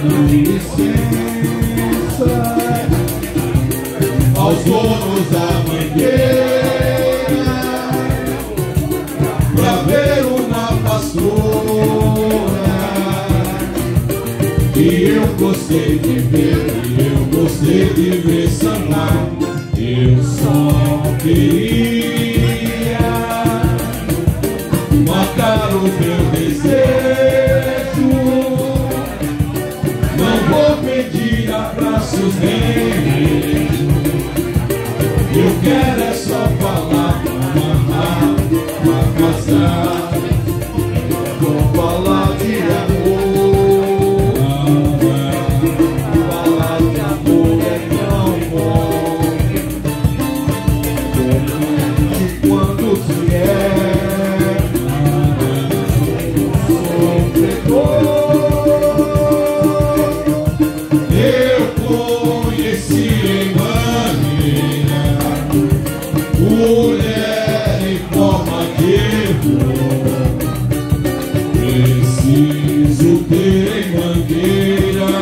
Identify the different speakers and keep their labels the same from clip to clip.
Speaker 1: licença aos donos da mangueira pra ver uma pastora que eu gostei de ver, sambar. Eu só queria matar o meu desejo. Não vou pedir abraços nem beijo. Eu quero é só falar, amar, casar, com falar de amor. Falar de amor é tão bom. De quando se é sofredor. Eu conheci em Mangueira mulher em forma de flor. Preciso ter em Mangueira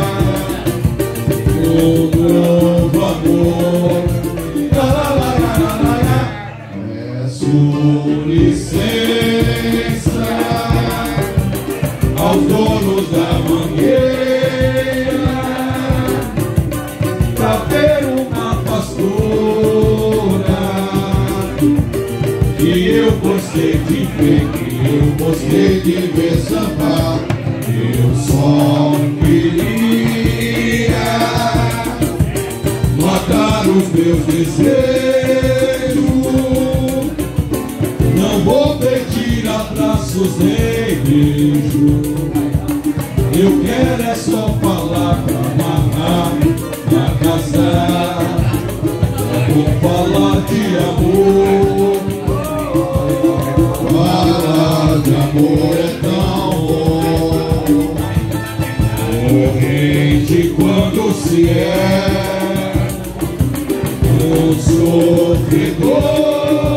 Speaker 1: um novo amor. Peço licença aos donos da mangueira pra ver uma pastora que eu gostei de ver, sambar. Eu só queria matar os meus desejos. Não vou pedir abraços nem beijo. Eu quero é só falar pra amarrar, pra casar, vou falar de amor. Falar de amor é tão bom. Corrente quando se é um sofredor.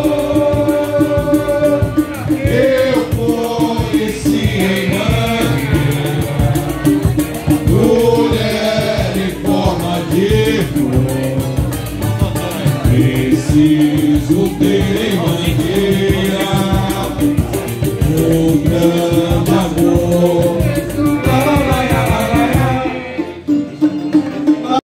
Speaker 1: Eu conheci em Mangueira mulher em forma de flor. Preciso ter em Mangueira